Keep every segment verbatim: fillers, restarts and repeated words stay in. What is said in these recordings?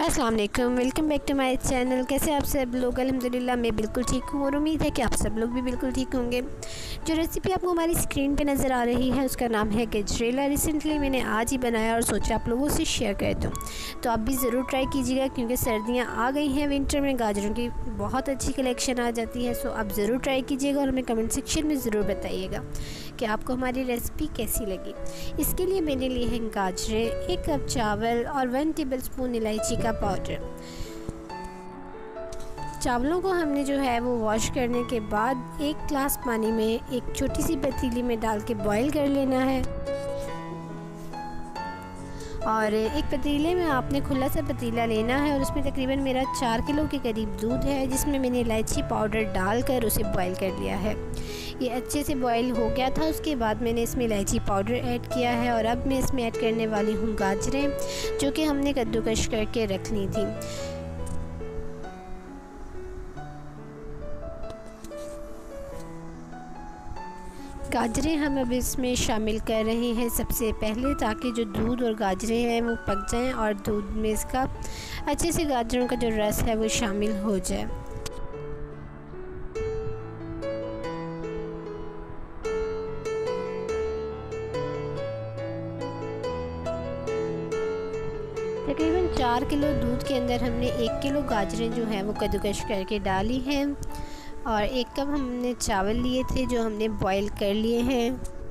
अस्सलाम वालेकुम, welcome back to my channel. कैसे आप सब लोग? अल्हम्दुलिल्लाह मैं बिल्कुल ठीक हूँ और उम्मीद है कि आप सब लोग भी बिल्कुल ठीक होंगे। जो रेसिपी आपको हमारी स्क्रीन पे नज़र आ रही है उसका नाम है गजरेला। रिसेंटली मैंने आज ही बनाया और सोचा आप लोगों से शेयर कर दूँ, तो आप भी ज़रूर ट्राई कीजिएगा क्योंकि सर्दियाँ आ गई हैं। विंटर में गाजरों की बहुत अच्छी कलेक्शन आ जाती है, सो आप ज़रूर ट्राई कीजिएगा और हमें कमेंट सेक्शन में ज़रूर बताइएगा कि आपको हमारी रेसिपी कैसी लगी। इसके लिए मैंने लिए हैं गाजरें, एक कप चावल और वन टेबल स्पून इलायची का पाउडर। चावलों को हमने जो है वो वॉश करने के बाद एक ग्लास पानी में एक छोटी सी पतीली में डाल के बॉईल कर लेना है। और एक पतीले में आपने खुला सा पतीला लेना है और उसमें तकरीबन मेरा चार किलो के करीब दूध है, जिसमें मैंने इलायची पाउडर डालकर उसे बॉईल कर लिया है। ये अच्छे से बॉईल हो गया था। उसके बाद मैंने इसमें इलायची पाउडर ऐड किया है और अब मैं इसमें ऐड करने वाली हूँ गाजरें, जो कि हमने कद्दूकश करके रख ली थी। गाजरें हम अब इसमें शामिल कर रहे हैं सबसे पहले, ताकि जो दूध और गाजरें हैं वो पक जाएं और दूध में इसका अच्छे से गाजरों का जो रस है वो शामिल हो जाए। तकरीबन चार किलो दूध के अंदर हमने एक किलो गाजरें जो हैं वो कद्दूकश करके डाली हैं और एक कप हमने चावल लिए थे जो हमने बॉईल कर लिए हैं।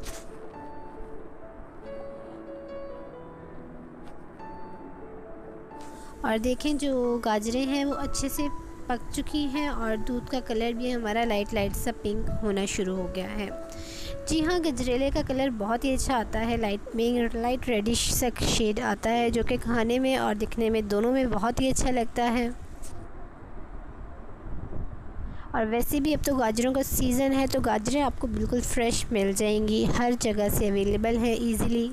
और देखें जो गाजरें हैं वो अच्छे से पक चुकी हैं और दूध का कलर भी हमारा लाइट लाइट सा पिंक होना शुरू हो गया है। जी हाँ, गजरेले का कलर बहुत ही अच्छा आता है, लाइट में लाइट रेडिश सा शेड आता है, जो कि खाने में और दिखने में दोनों में बहुत ही अच्छा लगता है। और वैसे भी अब तो गाजरों का सीज़न है, तो गाजरें आपको बिल्कुल फ्रेश मिल जाएंगी, हर जगह से अवेलेबल है इजीली।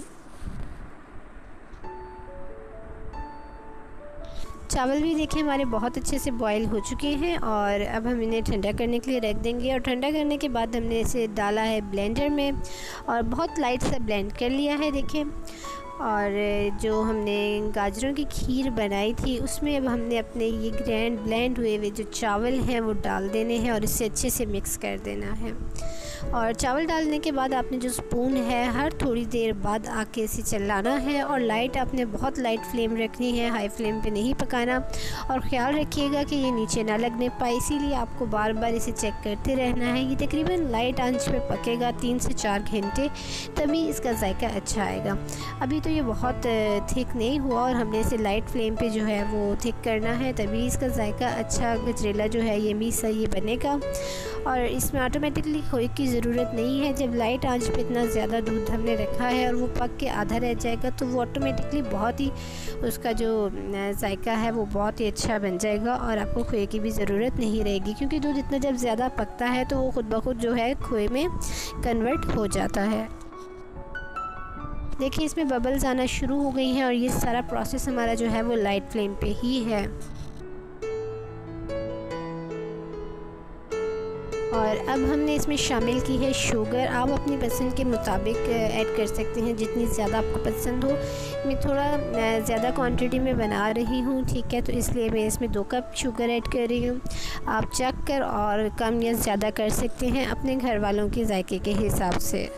चावल भी देखें हमारे बहुत अच्छे से बॉईल हो चुके हैं और अब हम इन्हें ठंडा करने के लिए रख देंगे। और ठंडा करने के बाद हमने इसे डाला है ब्लेंडर में और बहुत लाइट सा ब्लेंड कर लिया है देखें। और जो हमने गाजरों की खीर बनाई थी उसमें अब हमने अपने ये ग्रैंड ब्लेंड हुए हुए जो चावल हैं वो डाल देने हैं और इसे अच्छे से मिक्स कर देना है। और चावल डालने के बाद आपने जो स्पून है हर थोड़ी देर बाद आके इसे चलाना है और लाइट आपने बहुत लाइट फ्लेम रखनी है, हाई फ्लेम पे नहीं पकाना। और ख़्याल रखिएगा कि ये नीचे ना लगने पाए, इसीलिए आपको बार बार इसे चेक करते रहना है। ये तकरीबन लाइट आंच पे पकेगा तीन से चार घंटे, तभी इसका जायका अच्छा आएगा। अभी तो ये बहुत थिक नहीं हुआ और हमने इसे लाइट फ्लेम पे जो है वो थिक करना है, तभी इसका जायका अच्छा गजरेला जो है ये मी सा ये बनेगा। और इसमें ऑटोमेटिकली खोए की ज़रूरत नहीं है। जब लाइट आंच पे इतना ज़्यादा दूध हमने रखा है और वो पक के आधा रह जाएगा तो वो ऑटोमेटिकली बहुत ही उसका जो जायका है वो बहुत ही अच्छा बन जाएगा और आपको खोए की भी ज़रूरत नहीं रहेगी, क्योंकि दूध इतना जब ज़्यादा पकता है तो वो खुद ब खुद जो है खोए में कन्वर्ट हो जाता है। देखिए इसमें बबल्स आना शुरू हो गई हैं और ये सारा प्रोसेस हमारा जो है वो लाइट फ्लेम पे ही है। और अब हमने इसमें शामिल की है शुगर। आप अपनी पसंद के मुताबिक ऐड कर सकते हैं, जितनी ज़्यादा आपको पसंद हो। मैं थोड़ा ज़्यादा क्वांटिटी में बना रही हूँ, ठीक है, तो इसलिए मैं इसमें दो कप शुगर ऐड कर रही हूँ। आप चख कर और कम या ज़्यादा कर सकते हैं अपने घर वालों के जायके के हिसाब से।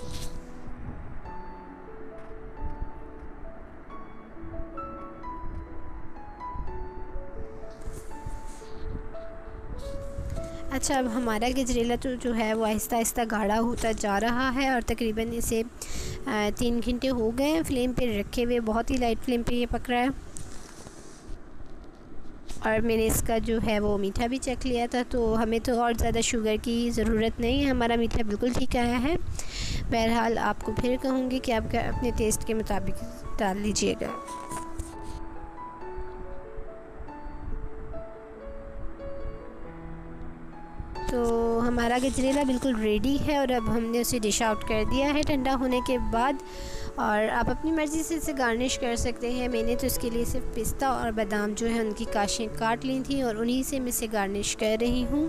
अच्छा, अब हमारा गजरेला तो जो है वो आहिस्ता आहिस्ता गाढ़ा होता जा रहा है और तकरीबन इसे तीन घंटे हो गए हैं फ्लेम पे रखे हुए, बहुत ही लाइट फ्लेम पे ये पक रहा है। और मैंने इसका जो है वो मीठा भी चख लिया था, तो हमें तो और ज़्यादा शुगर की ज़रूरत नहीं है, हमारा मीठा बिल्कुल ठीक आया है। बहरहाल आपको फिर कहूँगी कि आप अपने टेस्ट के मुताबिक डाल लीजिएगा। तो हमारा गजरेला बिल्कुल रेडी है और अब हमने उसे डिश आउट कर दिया है ठंडा होने के बाद। और आप अपनी मर्ज़ी से इसे गार्निश कर सकते हैं। मैंने तो इसके लिए सिर्फ पिस्ता और बादाम जो है उनकी काशें काट ली थी और उन्हीं से मैं इसे गार्निश कर रही हूँ।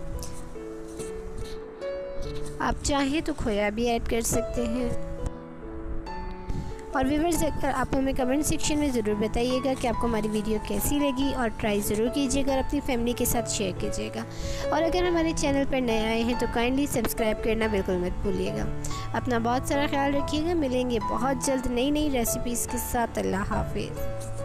आप चाहें तो खोया भी ऐड कर सकते हैं। और व्यूअर्स, आप हमें कमेंट सेक्शन में ज़रूर बताइएगा कि आपको हमारी वीडियो कैसी लगी, और ट्राई ज़रूर कीजिएगा और अपनी फैमिली के साथ शेयर कीजिएगा। और अगर हमारे चैनल पर नए आए हैं तो काइंडली सब्सक्राइब करना बिल्कुल मत भूलिएगा। अपना बहुत सारा ख्याल रखिएगा। मिलेंगे बहुत जल्द नई नई रेसिपीज़ के साथ। अल्लाह हाफिज़।